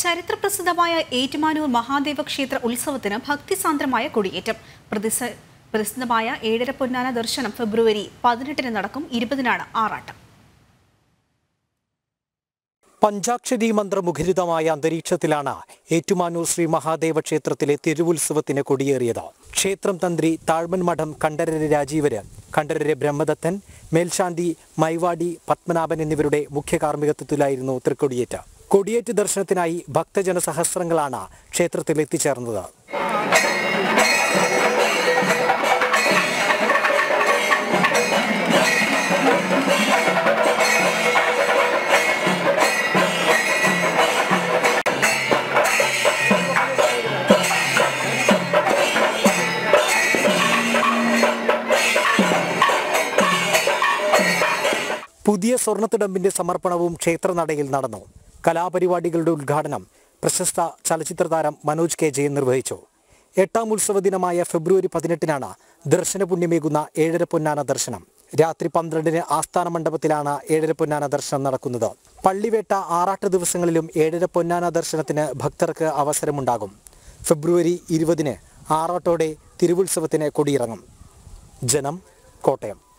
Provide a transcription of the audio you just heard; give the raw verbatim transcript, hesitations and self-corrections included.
ചരിത്രപ്രസിദ്ധമായ ഏറ്റുമാനൂർ മഹാദേവ ക്ഷേത്ര ഉത്സവത്തിന് ഭക്തിസാന്ദ്രമായ കൊടിയേറ്റം. പ്രസിദ്ധമായ ഏഴര പൊന്നാന ദർശനം ഫെബ്രുവരി പതിനെട്ടിന് നടക്കും. ഇരുപതിനാണ് ആറാട്ടം. പഞ്ചാക്ഷരി മന്ത്രമുഖരിതമായ അന്തരീക്ഷത്തിലാണ് ഏറ്റുമാനൂർ ശ്രീ മഹാദേവ ക്ഷേത്രത്തിലെ തിരുവുത്സവത്തിന് കൊടിയേറിയത്. ക്ഷേത്രം തന്ത്രി താഴ്മൻ മഠം കണ്ഠരര് രാജീവര്, കണ്ഠരര് ബ്രഹ്മദത്തൻ, മേൽശാന്തി മൈവാടി പത്മനാഭൻ എന്നിവരുടെ മുഖ്യ കാർമ്മികത്വത്തിലായിരുന്നു തൃക്കൊടിയേറ്റ്. കൊടിയേറ്റ് ദർശനത്തിനായി ഭക്തജന സഹസ്രങ്ങളാണ് ക്ഷേത്രത്തിൽ എത്തിച്ചേർന്നത്. പുതിയ സ്വർണ്ണത്തിടമ്പിന്റെ സമർപ്പണവും ക്ഷേത്രനടയിൽ നടന്നു. കലാപരിപാടികളുടെ ഉദ്ഘാടനം പ്രശസ്ത ചലച്ചിത്ര താരം മനോജ് കെ ജയൻ നിർവഹിച്ചു. എട്ടാം ഉത്സവ ദിനമായ ഫെബ്രുവരി പതിനെട്ടിനാണ് ദർശന പുണ്യമേകുന്ന ഏഴര പൊന്നാന ദർശനം. രാത്രി പന്ത്രണ്ടിന് ആസ്ഥാന മണ്ഡപത്തിലാണ് ഏഴര പൊന്നാന ദർശനം നടക്കുന്നത്. പള്ളിവേട്ട ആറാട്ട് ദിവസങ്ങളിലും ഏഴര പൊന്നാന ദർശനത്തിന് ഭക്തർക്ക് അവസരമുണ്ടാകും. ഫെബ്രുവരി ഇരുപതിന് ആറാട്ടോടെ തിരുവുത്സവത്തിന് കൊടിയിറങ്ങും. ജനം, കോട്ടയം.